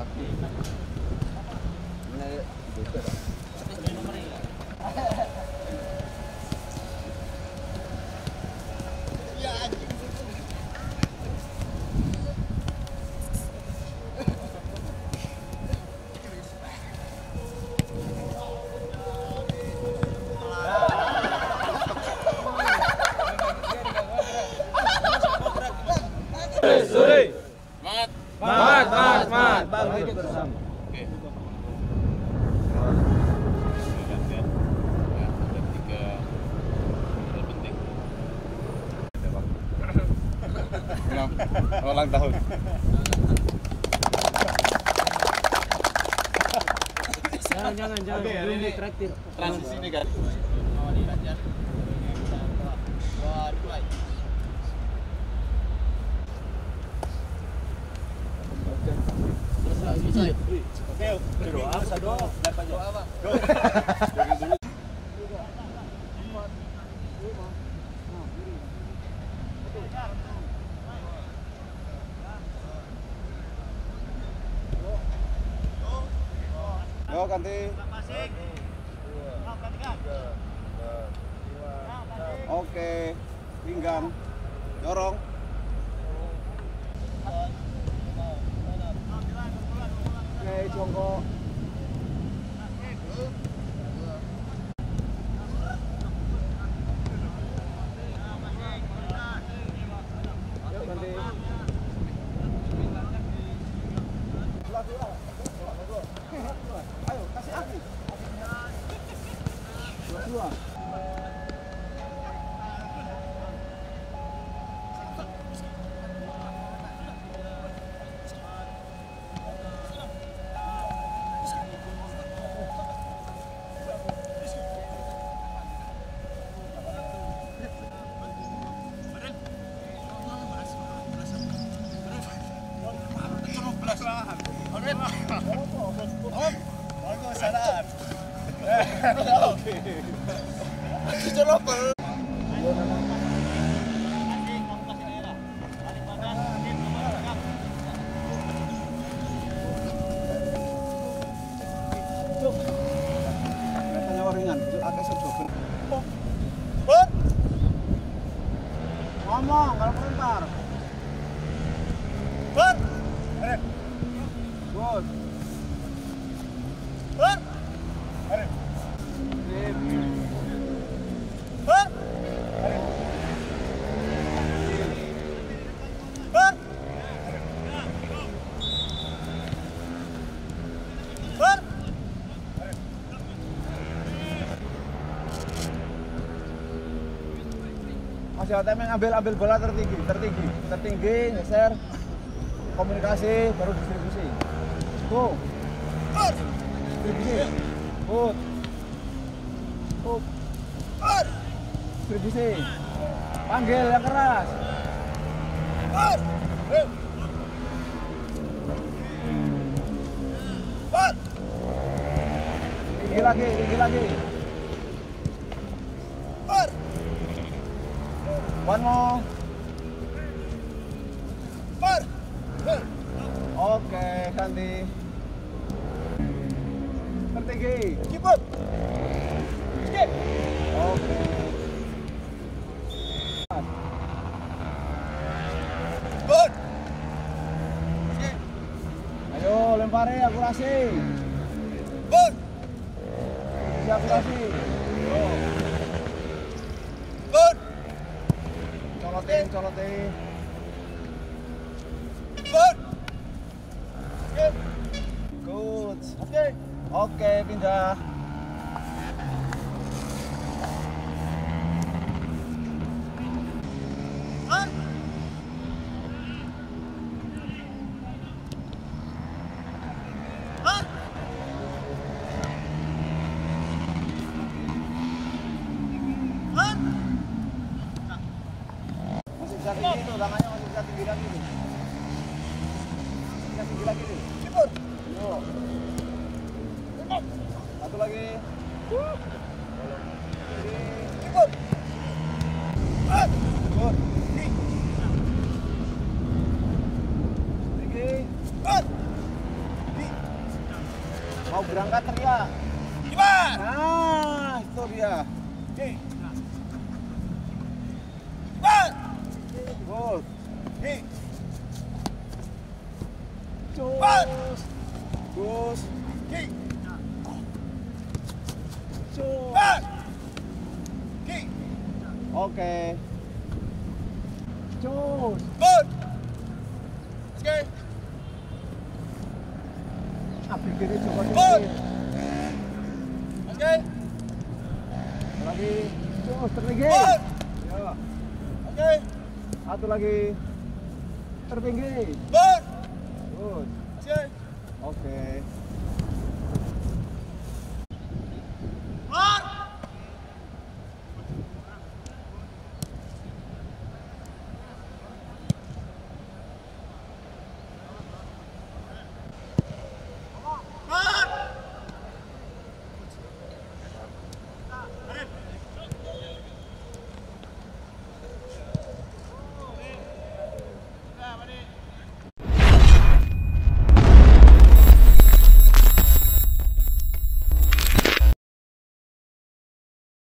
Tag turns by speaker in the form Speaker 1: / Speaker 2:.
Speaker 1: Sore. Semangat. Bangkit bersama. Oke.
Speaker 2: Ulang tahun.
Speaker 1: Jangan. Belum ditraktir.
Speaker 2: Transisi nih kan. Yo ganti. Oke, pinggang, dorong. Oke, jongkok. Yo ganti. Ayo, kasih aku. Dua. Waalaikumsalam. Oke. Kelihatannya waringan, agak sedikit. Ngomong, kalau komentar. Good. Masih ATM ambil bola tertinggi, geser, komunikasi, baru distribusi. Go. Distribusi. Put. Distribusi. Panggil yang keras. Tinggi lagi. One more. Oke, ganti. Tertinggi. Keep up. Skip. Oke. Good. Skip. Ayo lempari akurasi. Good. Akurasi. Good. Colotin. Good. Skip. Good. Oke, pindah. Masih bisa tinggi itu, tangannya masih bisa tinggi lagi tuh. Bisa tinggi lagi tuh. Yo. Satu lagi. Good. Tinggi. mau berangkat teriak.
Speaker 3: Kibar.
Speaker 2: Nah, itu dia.
Speaker 3: Oke. Kibar.
Speaker 2: Good.
Speaker 3: Oke.
Speaker 2: Cus. Cus.
Speaker 3: Oke.
Speaker 2: Cus.
Speaker 3: Kibar. Oke.
Speaker 2: Oke. Cus.
Speaker 3: Good. Oke.
Speaker 2: Ambil kiri coba
Speaker 3: Good.
Speaker 2: dikit.
Speaker 3: Oke.
Speaker 2: Lagi. Cus, tertinggi.
Speaker 3: Good.
Speaker 2: Ya.
Speaker 3: Oke.
Speaker 2: Satu lagi. Tertinggi.
Speaker 3: Good.
Speaker 2: Good.